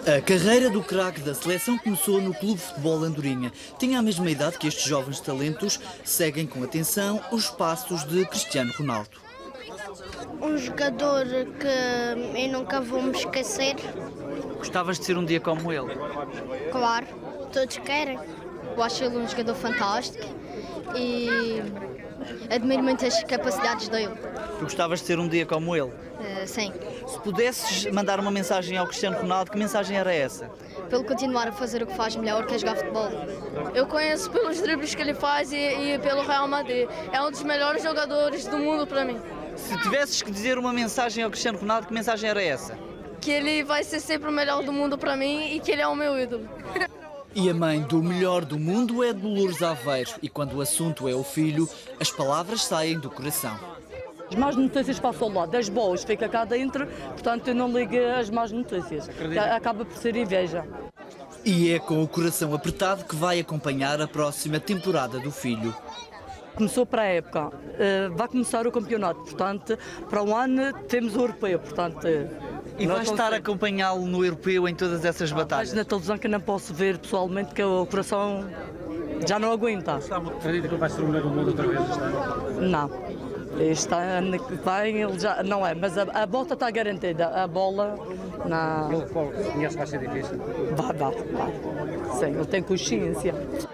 A carreira do craque da seleção começou no Clube de Futebol Andorinha. Tinha a mesma idade que estes jovens talentos, seguem com atenção os passos de Cristiano Ronaldo. Um jogador que eu nunca vou me esquecer. Gostavas de ser um dia como ele? Claro, todos querem. Eu acho ele um jogador fantástico e admiro muito as capacidades dele. Tu gostavas de ser um dia como ele? Sim. Se pudesses mandar uma mensagem ao Cristiano Ronaldo, que mensagem era essa? Pelo continuar a fazer o que faz melhor, que é jogar futebol. Eu conheço pelos dribles que ele faz e pelo Real Madrid. É um dos melhores jogadores do mundo para mim. Se tivesses que dizer uma mensagem ao Cristiano Ronaldo, que mensagem era essa? Que ele vai ser sempre o melhor do mundo para mim e que ele é o meu ídolo. E a mãe do melhor do mundo é Dolores Aveiro. E quando o assunto é o filho, as palavras saem do coração. As más notícias passam ao lado, as boas fica cá dentro, portanto eu não ligo às más notícias. Acaba por ser inveja. E é com o coração apertado que vai acompanhar a próxima temporada do filho. Começou para a época, vai começar o campeonato, portanto para o ano temos o europeu, portanto... E vais estar a acompanhá-lo no europeu em todas essas batalhas? Mas na televisão que não posso ver pessoalmente, que o coração já não aguenta. Acredita que ele vai ser o melhor do mundo outra vez este ano? Não. Este ano que vem ele já não é, mas a volta está garantida. A bola na. Ele conhece que vai ser difícil? Vai. Sim, ele tem consciência.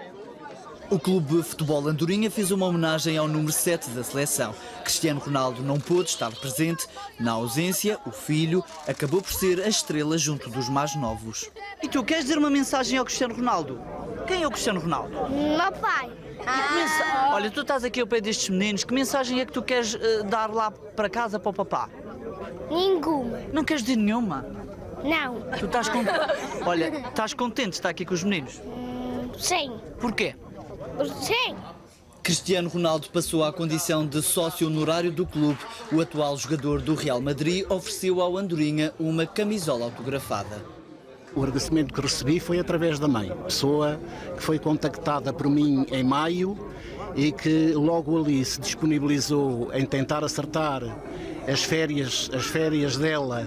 O Clube de Futebol Andorinha fez uma homenagem ao número 7 da seleção. Cristiano Ronaldo não pôde estar presente. Na ausência, o filho acabou por ser a estrela junto dos mais novos. E tu, queres dizer uma mensagem ao Cristiano Ronaldo? Quem é o Cristiano Ronaldo? Meu pai. Olha, tu estás aqui ao pé destes meninos, que mensagem é que tu queres dar lá para casa para o papá? Nenhuma. Não queres dizer nenhuma? Não. Tu estás contente? Olha, estás contente de estar aqui com os meninos? Sim. Porquê? Sim. Cristiano Ronaldo passou à condição de sócio honorário do clube. O atual jogador do Real Madrid ofereceu ao Andorinha uma camisola autografada. O agradecimento que recebi foi através da mãe, pessoa que foi contactada por mim em maio e que logo ali se disponibilizou em tentar acertar as férias dela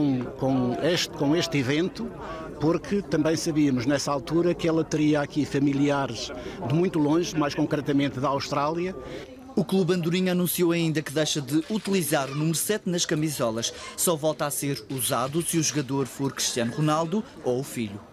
com este evento, porque também sabíamos nessa altura que ela teria aqui familiares de muito longe, mais concretamente da Austrália. O Clube Andorinha anunciou ainda que deixa de utilizar o número 7 nas camisolas. Só volta a ser usado se o jogador for Cristiano Ronaldo ou o filho.